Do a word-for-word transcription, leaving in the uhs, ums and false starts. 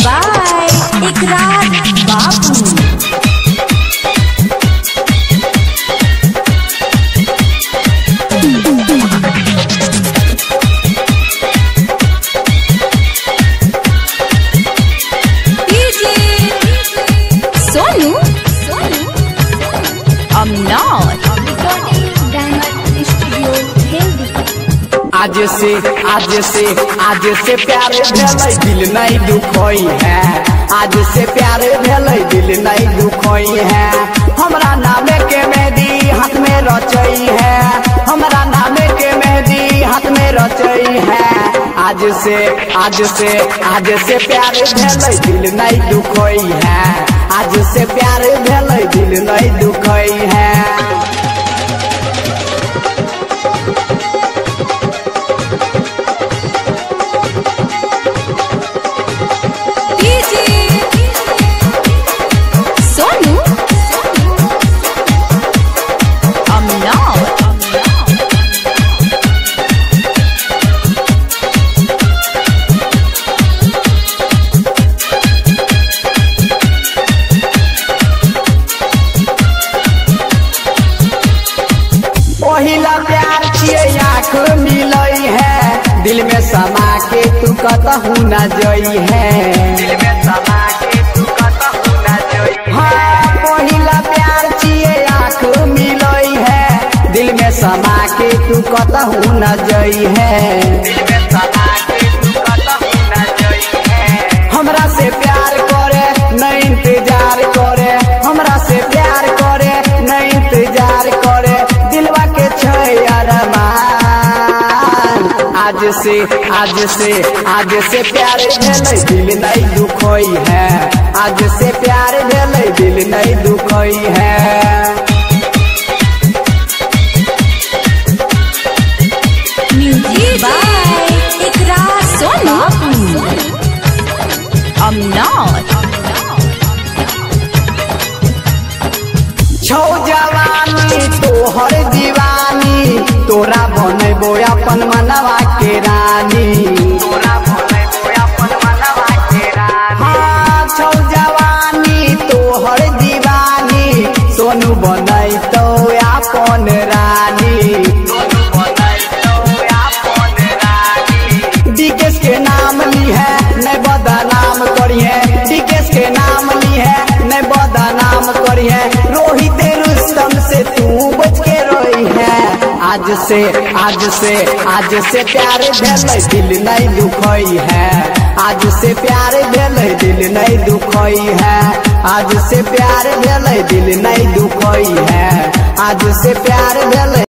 By इकरार बाबू। सोनू अमनौर आज से आज से आज से प्यार भेलै दिल नहीं दुखोई है। आज से प्यार भेलै दिल नहीं दुखोई है। हमरा नामे के मेहंदी हाथ में रचई है। हमरा नामे के मेहंदी हाथ में रचई है। आज से आज से आज से प्यार भेलै दिल नहीं दुखोई है। आज से प्यार भेलै दिल नहीं दुखोई है। पहिला प्यार छिए आँख मिलई है। दिल में समा के तू कतहू न जई है। दिल में समा के तू कतहू न जई। हाँ पहिला प्यार छिए आँख मिलई है। दिल में समा के तू कतहू न जई है। दिल में समा के तू कतहू न जई है। हमरा से प्यार करे न इंतजार करे। हमरा से प्यार करे न इंतजार करे। दिलवा के आज से आज से आज से प्यार भेलै दिल नहीं दुखोई है। आज से प्यार भेलै दिल नहीं दुखोई है। Music by Ikrar Sonu Amnaur. छौ जवानी तोहर दीवानी तोरा बनबो अपन मनवा के रानी। तोरा बनबो अपन मनवा के रानी। हाँ छौ जवानी तोहर दीवानी सोनू बनैतो अपन रानी। सोनू बनैतो अपन रानी। डीकेस के नाम ली है नहीं बदनाम करिए। डीकेस के नाम ली है नहीं बदनाम करिए। रोहित रुस्तम से तू बच के रही है। आज से आज से आज से प्यार भेलै दिल नहीं दुखोई है। आज से प्यार भेलै दिल नहीं दुखोई है। आज से प्यार भेलै दिल नहीं दुखोई है। आज से प्यार भेलै।